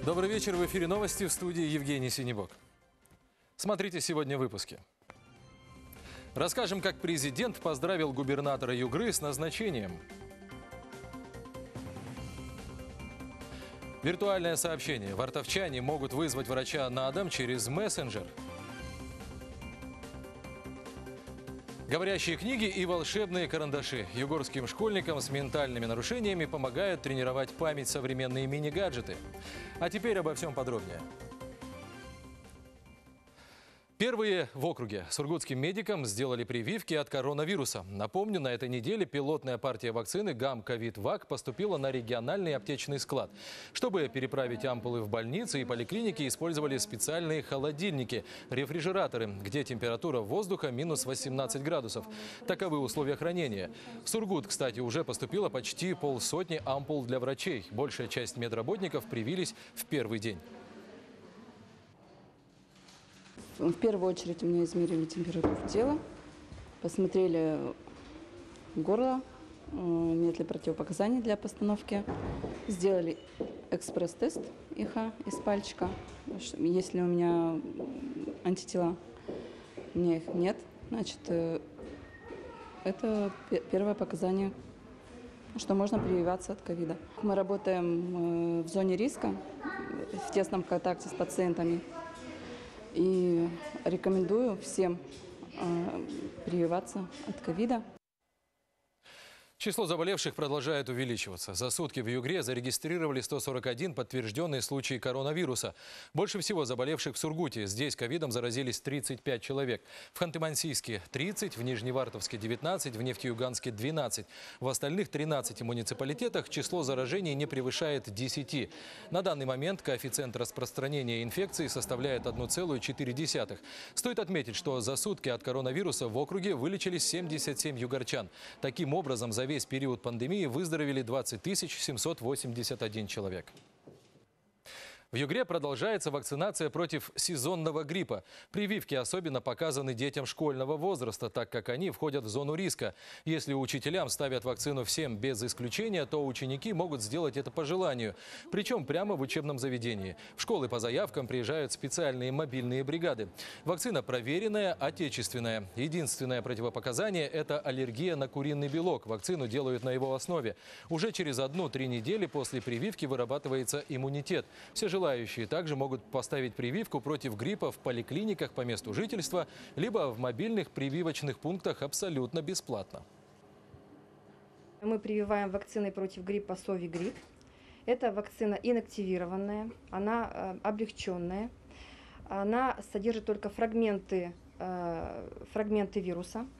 Добрый вечер. В эфире новости, в студии Евгений Синебок. Смотрите сегодня в выпуске. Расскажем, как президент поздравил губернатора Югры с назначением. Виртуальное сообщение. Вартовчане могут вызвать врача на дом через мессенджер. Говорящие книги и волшебные карандаши. Югорским школьникам с ментальными нарушениями помогают тренировать память современные мини-гаджеты. А теперь обо всем подробнее. Первые в округе. Сургутским медикам сделали прививки от коронавируса. Напомню, на этой неделе пилотная партия вакцины ГАМ-ковид-ВАК поступила на региональный аптечный склад. Чтобы переправить ампулы в больницы и поликлиники, использовали специальные холодильники, рефрижераторы, где температура воздуха минус 18 градусов. Таковы условия хранения. В Сургут, кстати, уже поступило почти полсотни ампул для врачей. Большая часть медработников привились в первый день. В первую очередь у меня измерили температуру тела, посмотрели горло, нет ли противопоказаний для постановки, сделали экспресс-тест ИХА из пальчика, есть ли у меня антитела, у меня их нет, значит, это первое показание, что можно прививаться от ковида. Мы работаем в зоне риска, в тесном контакте с пациентами. И рекомендую всем прививаться от ковида. Число заболевших продолжает увеличиваться. За сутки в Югре зарегистрировали 141 подтвержденные случаи коронавируса. Больше всего заболевших в Сургуте. Здесь ковидом заразились 35 человек. В Ханты-Мансийске 30, в Нижневартовске 19, в Нефтеюганске 12. В остальных 13 муниципалитетах число заражений не превышает 10. На данный момент коэффициент распространения инфекции составляет 1,4. Стоит отметить, что за сутки от коронавируса в округе вылечились 77 югорчан. Таким образом, за весь период пандемии выздоровели 20 781 человек. В Югре продолжается вакцинация против сезонного гриппа. Прививки особенно показаны детям школьного возраста, так как они входят в зону риска. Если учителям ставят вакцину всем без исключения, то ученики могут сделать это по желанию. Причем прямо в учебном заведении. В школы по заявкам приезжают специальные мобильные бригады. Вакцина проверенная, отечественная. Единственное противопоказание – это аллергия на куриный белок. Вакцину делают на его основе. Уже через 1-3 недели после прививки вырабатывается иммунитет. Все желающие также могут поставить прививку против гриппа в поликлиниках по месту жительства, либо в мобильных прививочных пунктах абсолютно бесплатно. Мы прививаем вакциной против гриппа Совигрипп. Это вакцина инактивированная, она облегченная, она содержит только фрагменты вируса.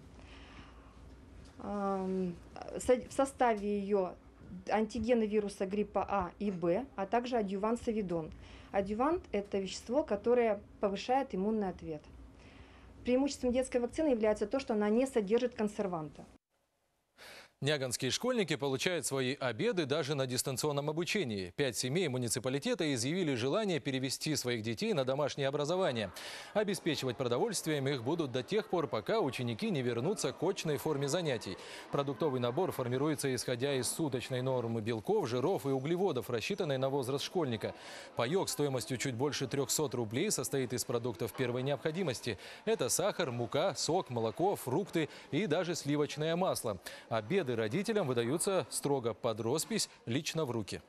В составе ее антигены вируса гриппа А и Б, а также адъювант совидон. Адъювант – это вещество, которое повышает иммунный ответ. Преимуществом детской вакцины является то, что она не содержит консерванта. Нягонские школьники получают свои обеды даже на дистанционном обучении. 5 семей муниципалитета изъявили желание перевести своих детей на домашнее образование. Обеспечивать продовольствием их будут до тех пор, пока ученики не вернутся к очной форме занятий. Продуктовый набор формируется исходя из суточной нормы белков, жиров и углеводов, рассчитанной на возраст школьника. Паёк стоимостью чуть больше 300 рублей состоит из продуктов первой необходимости. Это сахар, мука, сок, молоко, фрукты и даже сливочное масло. Обеды родителям выдаются строго под роспись, лично в руки.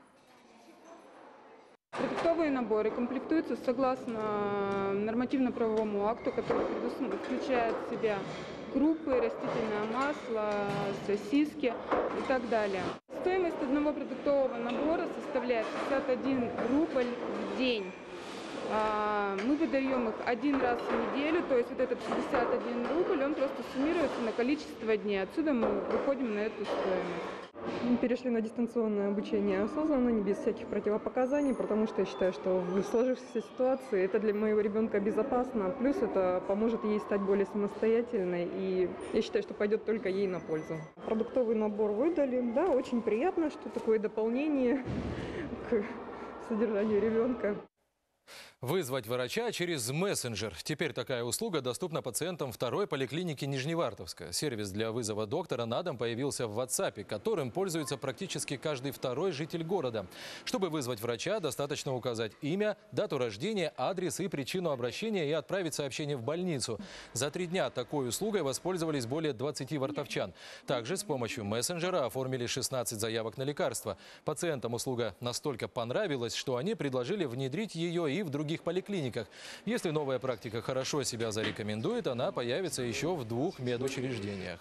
Продуктовые наборы комплектуются согласно нормативно-правовому акту, который включает в себя крупы, растительное масло, сосиски и так далее. Стоимость одного продуктового набора составляет 61 рубль в день. Мы выдаем их один раз в неделю, то есть вот этот 61 рубль, он просто суммируется на количество дней. Отсюда мы выходим на эту стоимость. Мы перешли на дистанционное обучение осознанно, не без всяких противопоказаний, потому что я считаю, что в сложившейся ситуации это для моего ребенка безопасно, плюс это поможет ей стать более самостоятельной, и я считаю, что пойдет только ей на пользу. Продуктовый набор выдали, да, очень приятно, что такое дополнение к содержанию ребенка. Вызвать врача через мессенджер. Теперь такая услуга доступна пациентам второй поликлиники Нижневартовска. Сервис для вызова доктора на дом появился в WhatsApp, которым пользуется практически каждый второй житель города. Чтобы вызвать врача, достаточно указать имя, дату рождения, адрес и причину обращения и отправить сообщение в больницу. За 3 дня такой услугой воспользовались более 20 вартовчан. Также с помощью мессенджера оформили 16 заявок на лекарства. Пациентам услуга настолько понравилась, что они предложили внедрить ее и в других поликлиниках. Если новая практика хорошо себя зарекомендует, она появится еще в 2 медучреждениях.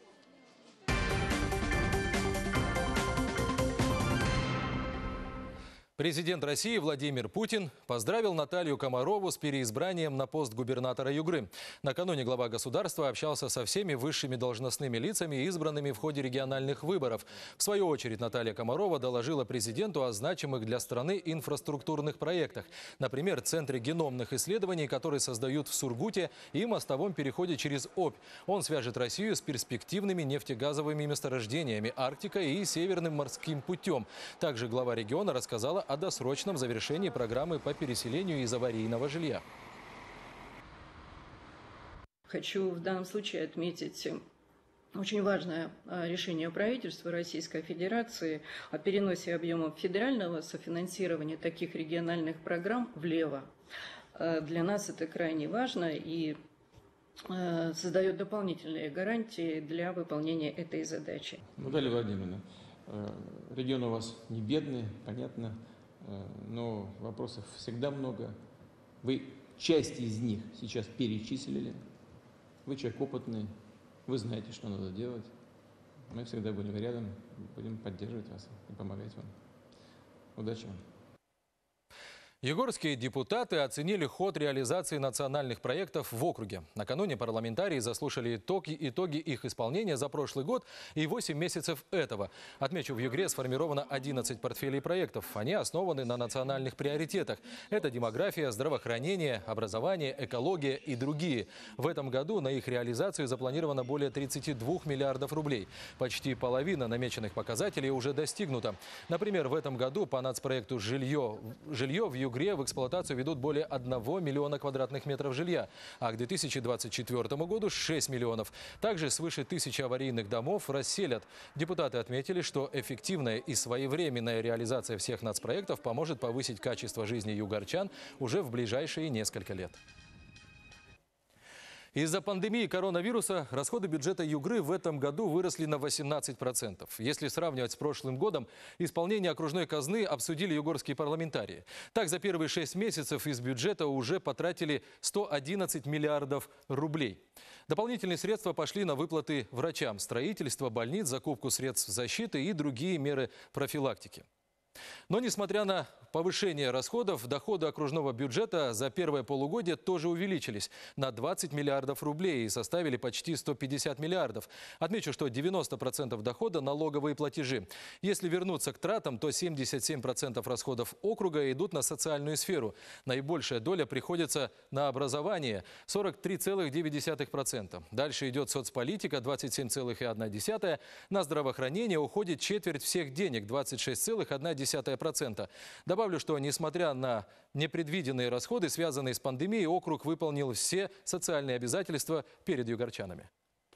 Президент России Владимир Путин поздравил Наталью Комарову с переизбранием на пост губернатора Югры. Накануне глава государства общался со всеми высшими должностными лицами, избранными в ходе региональных выборов. В свою очередь Наталья Комарова доложила президенту о значимых для страны инфраструктурных проектах. Например, Центре геномных исследований, который создают в Сургуте, и мостовом переходе через Обь. Он свяжет Россию с перспективными нефтегазовыми месторождениями, Арктикой и Северным морским путем. Также глава региона рассказала о досрочном завершении программы по переселению из аварийного жилья. Хочу в данном случае отметить очень важное решение правительства Российской Федерации о переносе объемов федерального софинансирования таких региональных программ влево. Для нас это крайне важно и создает дополнительные гарантии для выполнения этой задачи. Наталья Владимировна, регион у вас не бедный, понятно, но вопросов всегда много. Вы часть из них сейчас перечислили. Вы человек опытный, вы знаете, что надо делать. Мы всегда были рядом, будем поддерживать вас и помогать вам. Удачи вам. Югорские депутаты оценили ход реализации национальных проектов в округе. Накануне парламентарии заслушали итоги их исполнения за прошлый год и 8 месяцев этого. Отмечу, в Югре сформировано 11 портфелей проектов. Они основаны на национальных приоритетах. Это демография, здравоохранение, образование, экология и другие. В этом году на их реализацию запланировано более 32 миллиардов рублей. Почти половина намеченных показателей уже достигнута. Например, в этом году по нацпроекту «Жилье» в Югре в эксплуатацию ведут более 1 миллиона квадратных метров жилья, а к 2024 году 6 миллионов. Также свыше 1000 аварийных домов расселят. Депутаты отметили, что эффективная и своевременная реализация всех нацпроектов поможет повысить качество жизни югорчан уже в ближайшие несколько лет. Из-за пандемии коронавируса расходы бюджета Югры в этом году выросли на 18%. Если сравнивать с прошлым годом, исполнение окружной казны обсудили югорские парламентарии. Так, за первые 6 месяцев из бюджета уже потратили 111 миллиардов рублей. Дополнительные средства пошли на выплаты врачам, строительство больниц, закупку средств защиты и другие меры профилактики. Но, несмотря на повышение расходов, доходы окружного бюджета за первое полугодие тоже увеличились на 20 миллиардов рублей и составили почти 150 миллиардов. Отмечу, что 90% дохода – налоговые платежи. Если вернуться к тратам, то 77% расходов округа идут на социальную сферу. Наибольшая доля приходится на образование – 43,9%. Дальше идет соцполитика – 27,1%. На здравоохранение уходит четверть всех денег – 26,1%. Добавлю, что несмотря на непредвиденные расходы, связанные с пандемией, округ выполнил все социальные обязательства перед югорчанами.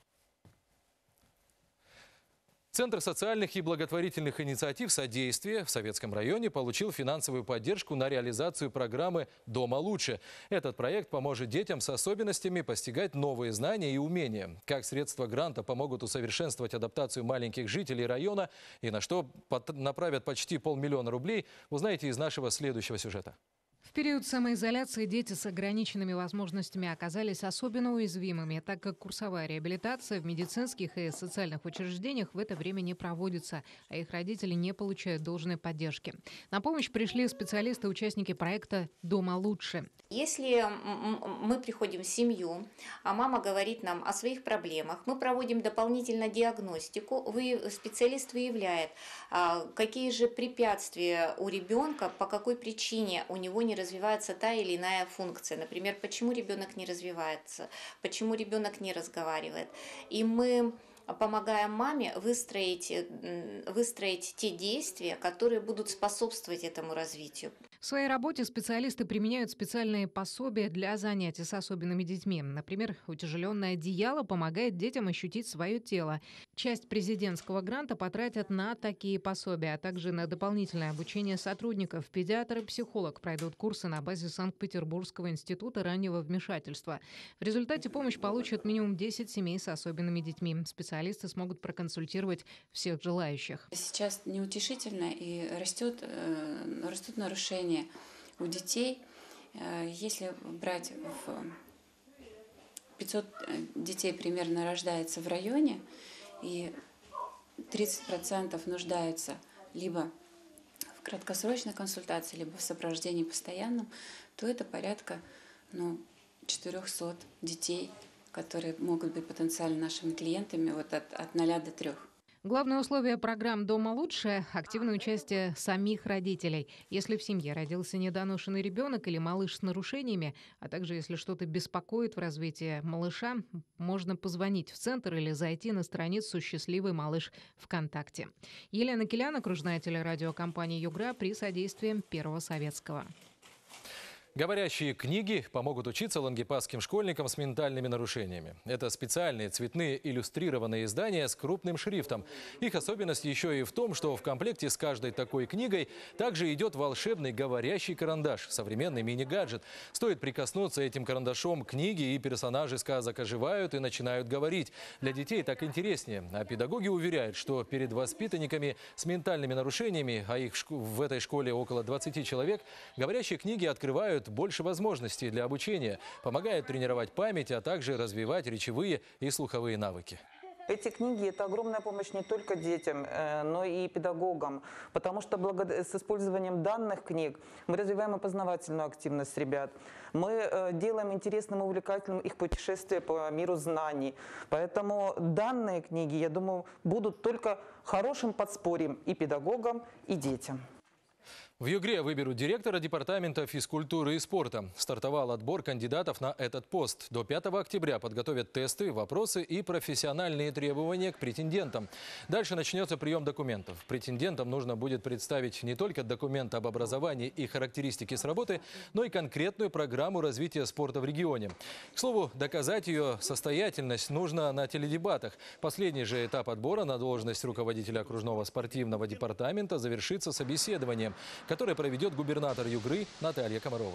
Центр социальных и благотворительных инициатив «Содействие» в Советском районе получил финансовую поддержку на реализацию программы «Дома лучше». Этот проект поможет детям с особенностями постигать новые знания и умения. Как средства гранта помогут усовершенствовать адаптацию маленьких жителей района и на что направят почти 500 000 рублей, узнаете из нашего следующего сюжета. В период самоизоляции дети с ограниченными возможностями оказались особенно уязвимыми, так как курсовая реабилитация в медицинских и социальных учреждениях в это время не проводится, а их родители не получают должной поддержки. На помощь пришли специалисты, участники проекта «Дома лучше». Если мы приходим в семью, а мама говорит нам о своих проблемах, мы проводим дополнительно диагностику, специалист выявляет, какие же препятствия у ребенка, по какой причине у него не развивается та или иная функция. Например, почему ребенок не развивается, почему ребенок не разговаривает. И мы помогаем маме выстроить те действия, которые будут способствовать этому развитию. В своей работе специалисты применяют специальные пособия для занятий с особенными детьми. Например, утяжеленное одеяло помогает детям ощутить свое тело. Часть президентского гранта потратят на такие пособия, а также на дополнительное обучение сотрудников. Педиатр и психолог пройдут курсы на базе Санкт-Петербургского института раннего вмешательства. В результате помощь получат минимум 10 семей с особенными детьми. Специалисты смогут проконсультировать всех желающих. Сейчас неутешительно и растут нарушения у детей. Если брать 500 детей примерно рождается в районе, и 30% нуждаются либо в краткосрочной консультации, либо в сопровождении постоянном, то это порядка 400 детей, которые могут быть потенциально нашими клиентами от 0 до 3. Главное условие программ «Дома лучше» – активное участие самих родителей. Если в семье родился недоношенный ребенок или малыш с нарушениями, а также если что-то беспокоит в развитии малыша, можно позвонить в центр или зайти на страницу «Счастливый малыш» ВКонтакте. Елена Килян, окружная телерадиокомпания «Югра» при содействии Первого Советского. Говорящие книги помогут учиться лангепасским школьникам с ментальными нарушениями. Это специальные цветные иллюстрированные издания с крупным шрифтом. Их особенность еще и в том, что в комплекте с каждой такой книгой также идет волшебный говорящий карандаш, современный мини-гаджет. Стоит прикоснуться этим карандашом к книге, и персонажи сказок оживают и начинают говорить. Для детей так интереснее. А педагоги уверяют, что перед воспитанниками с ментальными нарушениями, а их в этой школе около 20 человек, говорящие книги открывают больше возможностей для обучения, помогают тренировать память, а также развивать речевые и слуховые навыки. Эти книги – это огромная помощь не только детям, но и педагогам, потому что с использованием данных книг мы развиваем и познавательную активность ребят. Мы делаем интересным и увлекательным их путешествие по миру знаний. Поэтому данные книги, я думаю, будут только хорошим подспорьем и педагогам, и детям. В Югре выберут директора департамента физкультуры и спорта. Стартовал отбор кандидатов на этот пост. До 5 октября подготовят тесты, вопросы и профессиональные требования к претендентам. Дальше начнется прием документов. Претендентам нужно будет представить не только документ об образовании и характеристики с работы, но и конкретную программу развития спорта в регионе. К слову, доказать ее состоятельность нужно на теледебатах. Последний же этап отбора на должность руководителя окружного спортивного департамента завершится собеседованием, которое проведет губернатор Югры Наталья Комарова.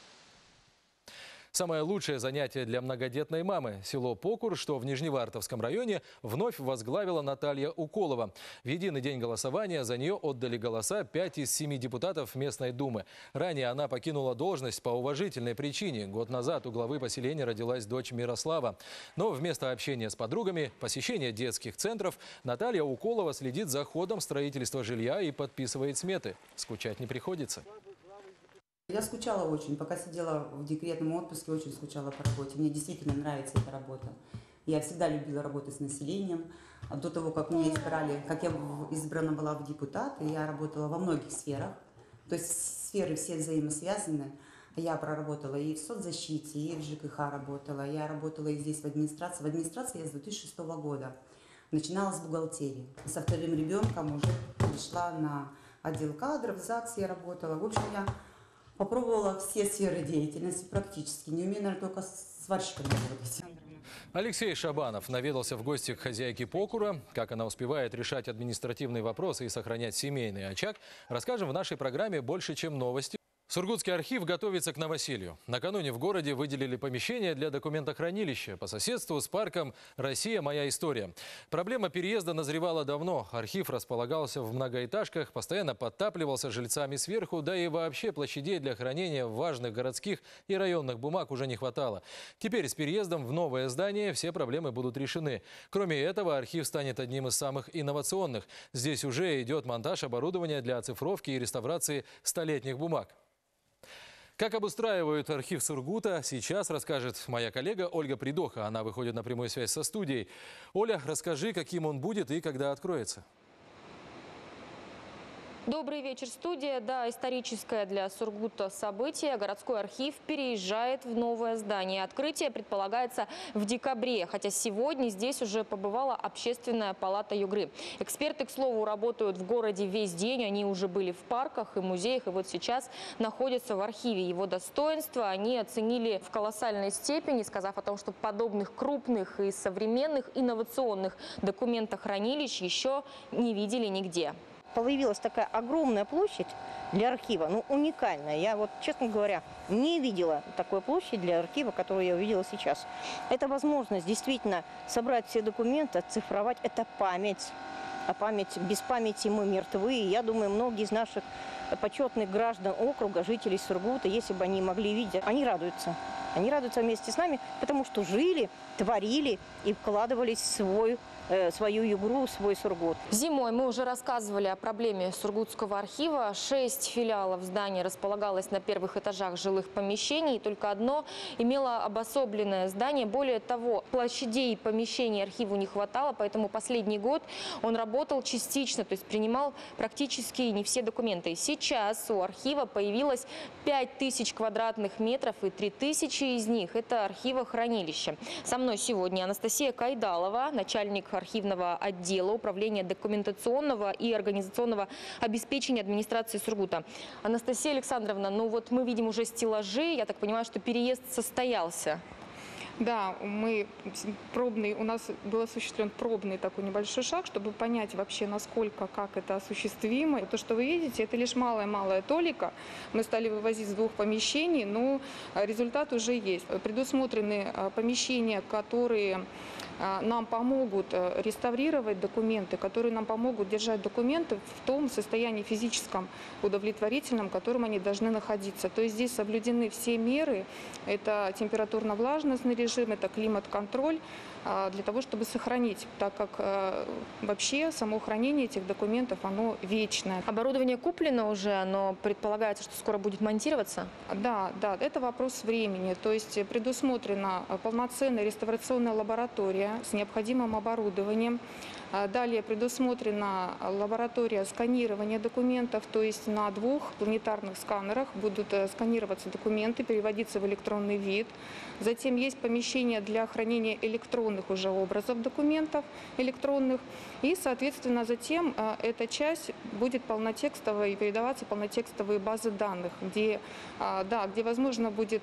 Самое лучшее занятие для многодетной мамы. Село Покур, что в Нижневартовском районе, вновь возглавила Наталья Уколова. В единый день голосования за нее отдали голоса 5 из 7 депутатов местной думы. Ранее она покинула должность по уважительной причине. Год назад у главы поселения родилась дочь Мирослава. Но вместо общения с подругами, посещения детских центров, Наталья Уколова следит за ходом строительства жилья и подписывает сметы. Скучать не приходится. Я скучала очень, пока сидела в декретном отпуске, очень скучала по работе. Мне действительно нравится эта работа. Я всегда любила работать с населением. До того, как меня избрали, как я избрана была в депутаты, я работала во многих сферах. То есть сферы все взаимосвязаны. Я проработала и в соцзащите, и в ЖКХ работала. Я работала и здесь в администрации. В администрации я с 2006 года. Начинала с бухгалтерии. Со вторым ребенком уже пришла на отдел кадров, в ЗАГС я работала. В общем, я попробовала все сферы деятельности практически. Не умею, наверное, только сварщиком работать. Алексей Шабанов наведался в гости к хозяйке Покура. Как она успевает решать административные вопросы и сохранять семейный очаг, расскажем в нашей программе «Больше, чем новости». Сургутский архив готовится к новоселью. Накануне в городе выделили помещение для документохранилища по соседству с парком «Россия. Моя история». Проблема переезда назревала давно. Архив располагался в многоэтажках, постоянно подтапливался жильцами сверху, да и вообще площадей для хранения важных городских и районных бумаг уже не хватало. Теперь с переездом в новое здание все проблемы будут решены. Кроме этого, архив станет одним из самых инновационных. Здесь уже идет монтаж оборудования для оцифровки и реставрации столетних бумаг. Как обустраивают архив Сургута, сейчас расскажет моя коллега Ольга Придоха. Она выходит на прямую связь со студией. Оля, расскажи, каким он будет и когда откроется. Добрый вечер, студия. Да, историческое для Сургута событие. Городской архив переезжает в новое здание. Открытие предполагается в декабре, хотя сегодня здесь уже побывала Общественная палата Югры. Эксперты, к слову, работают в городе весь день. Они уже были в парках и музеях, и вот сейчас находятся в архиве. Его достоинства они оценили в колоссальной степени, сказав о том, что подобных крупных и современных инновационных документохранилищ еще не видели нигде. Появилась такая огромная площадь для архива, ну уникальная. Я вот, честно говоря, не видела такой площади для архива, которую я увидела сейчас. Это возможность действительно собрать все документы, оцифровать. Это память. А память, без памяти мы мертвы. И я думаю, многие из наших почетных граждан округа, жителей Сургута, если бы они могли видеть, они радуются. Они радуются вместе с нами, потому что жили, творили и вкладывались в свою Югру, свой Сургут. Зимой мы уже рассказывали о проблеме Сургутского архива. 6 филиалов здания располагалось на первых этажах жилых помещений. Только одно имело обособленное здание. Более того, площадей помещений архиву не хватало, поэтому последний год он работал частично, то есть принимал практически не все документы. Сейчас у архива появилось 5000 квадратных метров, и 3000 из них – это архивохранилище. Со мной сегодня Анастасия Кайдалова, начальник архивного отдела Управления документационного и организационного обеспечения администрации Сургута. Анастасия Александровна, ну вот мы видим уже стеллажи, я так понимаю, что переезд состоялся. Да, у нас был осуществлен пробный такой небольшой шаг, чтобы понять вообще, насколько, как это осуществимо. То, что вы видите, это лишь малая толика. Мы стали вывозить с 2 помещений, но результат уже есть. Предусмотрены помещения, которые нам помогут реставрировать документы, которые нам помогут держать документы в том состоянии физическом удовлетворительном, в котором они должны находиться. То есть здесь соблюдены все меры. Это температурно-влажностный режим, это климат-контроль, для того, чтобы сохранить, так как вообще само хранение этих документов, оно вечное. Оборудование куплено уже, оно предполагается, что скоро будет монтироваться? Да, это вопрос времени. То есть предусмотрена полноценная реставрационная лаборатория с необходимым оборудованием. Далее предусмотрена лаборатория сканирования документов, то есть на 2 планетарных сканерах будут сканироваться документы, переводиться в электронный вид. Затем есть помещение для хранения электронных уже образов документов, электронных. И, соответственно, затем эта часть будет полнотекстовой, передаваться полнотекстовые базы данных, где возможно будет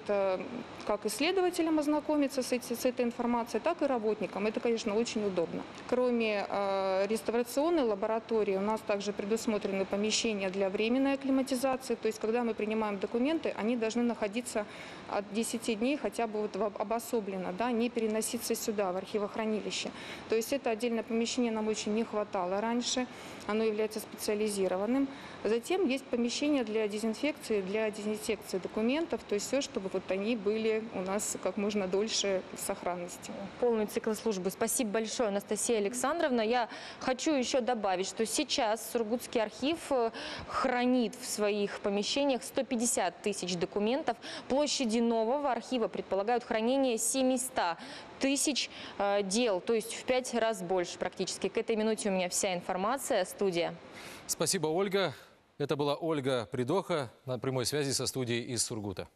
как исследователям ознакомиться с этой информацией, так и работникам. Это, конечно, очень удобно. Кроме реставрационной лаборатории у нас также предусмотрены помещения для временной акклиматизации. То есть, когда мы принимаем документы, они должны находиться от 10 дней хотя бы обособленно, не переноситься сюда, в архивохранилище. То есть это отдельное помещение нам очень не хватало раньше. Оно является специализированным. Затем есть помещение для дезинфекции, для дезинсекции документов. То есть все, чтобы они были у нас как можно дольше в сохранности. Полный цикл службы. Спасибо большое, Анастасия Александровна. Я хочу еще добавить, что сейчас Сургутский архив хранит в своих помещениях 150 тысяч документов. Площади нового архива предполагают хранение 700 тысяч дел, то есть в 5 раз больше практически. К этой минуте у меня вся информация. Студия. Спасибо, Ольга. Это была Ольга Придоха на прямой связи со студией из Сургута.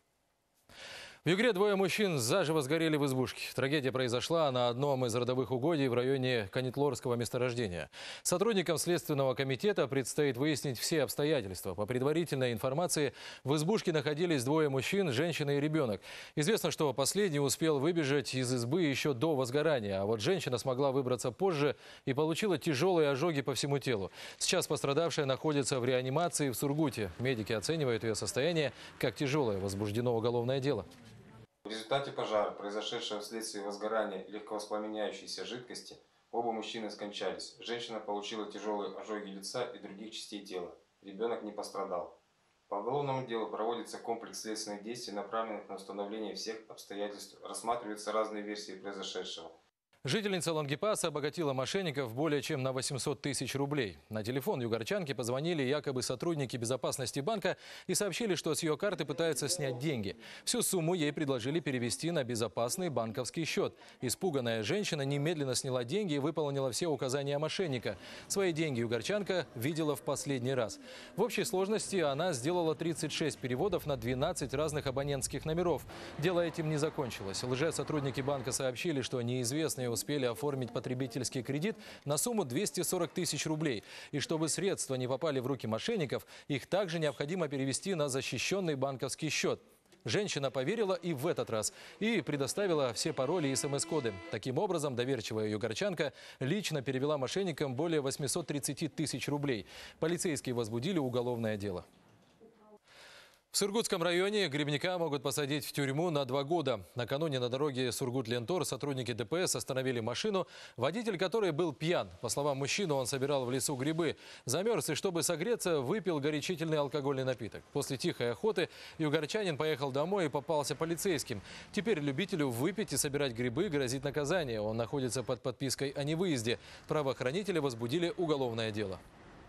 В Югре 2 мужчин заживо сгорели в избушке. Трагедия произошла на одном из родовых угодий в районе Канитлорского месторождения. Сотрудникам Следственного комитета предстоит выяснить все обстоятельства. По предварительной информации, в избушке находились 2 мужчин, женщина и ребенок. Известно, что последний успел выбежать из избы еще до возгорания, а вот женщина смогла выбраться позже и получила тяжелые ожоги по всему телу. Сейчас пострадавшая находится в реанимации в Сургуте. Медики оценивают ее состояние как тяжелое, возбуждено уголовное дело. В результате пожара, произошедшего вследствие возгорания легковоспламеняющейся жидкости, оба мужчины скончались. Женщина получила тяжелые ожоги лица и других частей тела. Ребенок не пострадал. По уголовному делу проводится комплекс следственных действий, направленных на установление всех обстоятельств. Рассматриваются разные версии произошедшего. Жительница Лангепаса обогатила мошенников более чем на 800 тысяч рублей. На телефон югорчанки позвонили якобы сотрудники безопасности банка и сообщили, что с ее карты пытаются снять деньги. Всю сумму ей предложили перевести на безопасный банковский счет. Испуганная женщина немедленно сняла деньги и выполнила все указания мошенника. Свои деньги югорчанка видела в последний раз. В общей сложности она сделала 36 переводов на 12 разных абонентских номеров. Дело этим не закончилось. Лжесотрудники банка сообщили, что неизвестные успели оформить потребительский кредит на сумму 240 тысяч рублей. И чтобы средства не попали в руки мошенников, их также необходимо перевести на защищенный банковский счет. Женщина поверила и в этот раз и предоставила все пароли и СМС-коды. Таким образом, доверчивая югорчанка лично перевела мошенникам более 830 тысяч рублей. Полицейские возбудили уголовное дело. В Сургутском районе грибника могут посадить в тюрьму на 2 года. Накануне на дороге Сургут-Лентор сотрудники ДПС остановили машину, водитель которой был пьян. По словам мужчины, он собирал в лесу грибы. Замерз и, чтобы согреться, выпил горячительный алкогольный напиток. После тихой охоты югорчанин поехал домой и попался полицейским. Теперь любителю выпить и собирать грибы грозит наказание. Он находится под подпиской о невыезде. Правоохранители возбудили уголовное дело.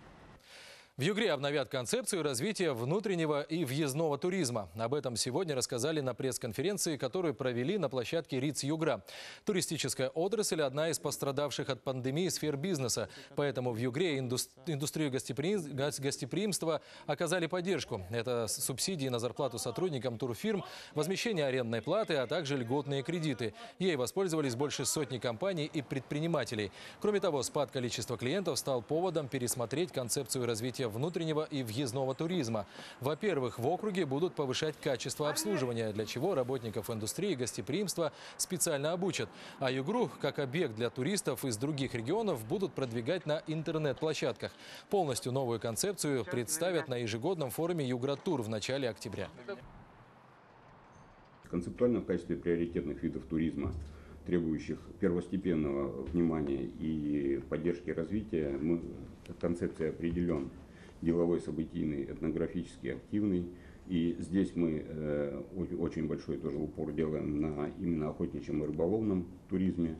В Югре обновят концепцию развития внутреннего и въездного туризма. Об этом сегодня рассказали на пресс-конференции, которую провели на площадке РИЦ Югра. Туристическая отрасль – одна из пострадавших от пандемии сфер бизнеса. Поэтому в Югре индустрию гостеприимства оказали поддержку. Это субсидии на зарплату сотрудникам турфирм, возмещение арендной платы, а также льготные кредиты. Ей воспользовались больше сотни компаний и предпринимателей. Кроме того, спад количества клиентов стал поводом пересмотреть концепцию развития внутреннего и въездного туризма. Во-первых, в округе будут повышать качество обслуживания, для чего работников индустрии гостеприимства специально обучат. А Югру, как объект для туристов из других регионов, будут продвигать на интернет-площадках. Полностью новую концепцию представят на ежегодном форуме Югратур в начале октября. Концептуально в качестве приоритетных видов туризма, требующих первостепенного внимания и поддержки развития, концепция определен: деловой, событийный, этнографический, активный. И здесь мы очень большой тоже упор делаем на именно охотничьем и рыболовном туризме,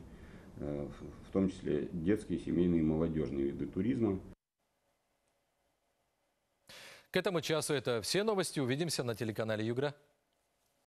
в том числе детские, семейные и молодежные виды туризма. К этому часу это все новости. Увидимся на телеканале Югра.